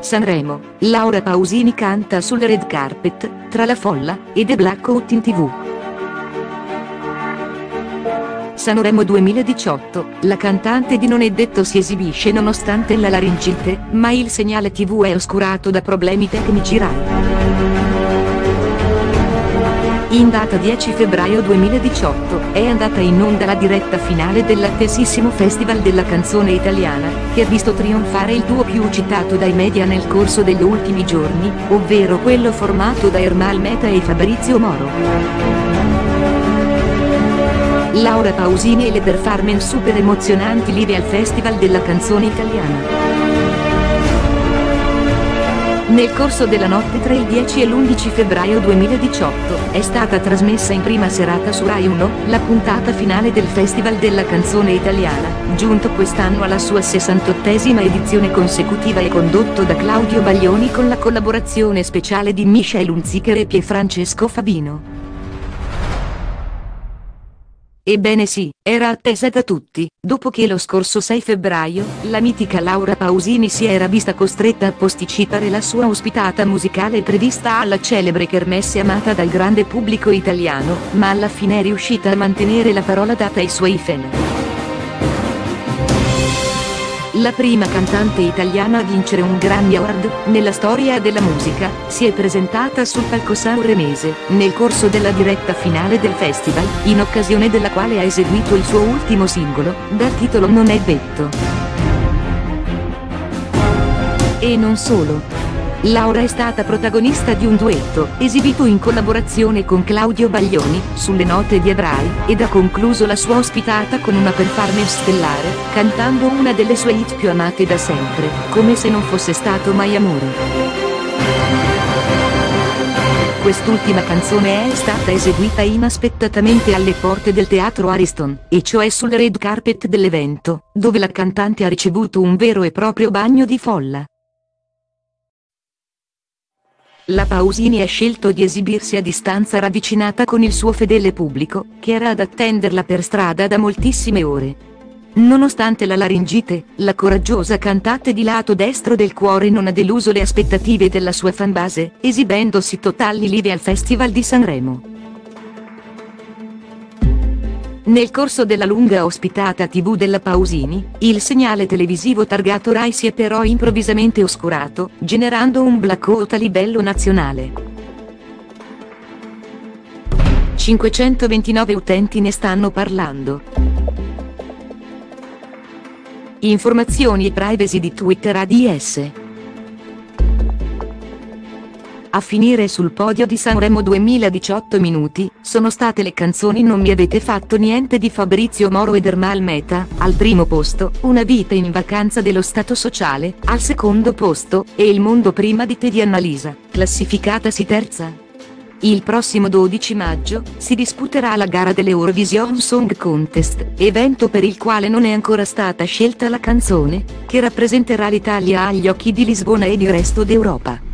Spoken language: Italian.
Sanremo, Laura Pausini canta sul red carpet, tra la folla, e The Blackout in TV. Sanremo 2018, la cantante di Non è detto si esibisce nonostante la laringite, ma il segnale TV è oscurato da problemi tecnici Rai. In data 10 febbraio 2018, è andata in onda la diretta finale dell'attesissimo Festival della canzone italiana, che ha visto trionfare il duo più citato dai media nel corso degli ultimi giorni, ovvero quello formato da Ermal Meta e Fabrizio Moro. Laura Pausini e le performance super emozionanti live al Festival della canzone italiana. Nel corso della notte tra il 10 e l'11 febbraio 2018, è stata trasmessa in prima serata su Rai 1, la puntata finale del Festival della canzone italiana, giunto quest'anno alla sua 68esima edizione consecutiva e condotto da Claudio Baglioni con la collaborazione speciale di Michelle Hunziker e Pierfrancesco Favino. Ebbene sì, era attesa da tutti, dopo che lo scorso 6 febbraio, la mitica Laura Pausini si era vista costretta a posticipare la sua ospitata musicale prevista alla celebre kermesse amata dal grande pubblico italiano, ma alla fine è riuscita a mantenere la parola data ai suoi fan. La prima cantante italiana a vincere un Grammy Award, nella storia della musica, si è presentata sul palco sanremese, nel corso della diretta finale del festival, in occasione della quale ha eseguito il suo ultimo singolo, dal titolo Non è detto. E non solo. Laura è stata protagonista di un duetto, esibito in collaborazione con Claudio Baglioni, sulle note di Ebrai, ed ha concluso la sua ospitata con una performance stellare, cantando una delle sue hit più amate da sempre, Come se non fosse stato mai amore. Quest'ultima canzone è stata eseguita inaspettatamente alle porte del teatro Ariston, e cioè sul red carpet dell'evento, dove la cantante ha ricevuto un vero e proprio bagno di folla. La Pausini ha scelto di esibirsi a distanza ravvicinata con il suo fedele pubblico, che era ad attenderla per strada da moltissime ore. Nonostante la laringite, la coraggiosa cantante di lato destro del cuore non ha deluso le aspettative della sua fanbase, esibendosi totali live al Festival di Sanremo. Nel corso della lunga ospitata TV della Pausini, il segnale televisivo targato Rai si è però improvvisamente oscurato, generando un blackout a livello nazionale. 529 utenti ne stanno parlando. Informazioni e privacy di Twitter ADS. A finire sul podio di Sanremo 2018 minuti, sono state le canzoni Non mi avete fatto niente di Fabrizio Moro ed Ermal Meta, al primo posto, Una vita in vacanza dello Stato Sociale, al secondo posto, E il mondo prima di te di Annalisa, classificatasi terza. Il prossimo 12 maggio, si disputerà la gara dell'Eurovision Song Contest, evento per il quale non è ancora stata scelta la canzone, che rappresenterà l'Italia agli occhi di Lisbona e il resto d'Europa.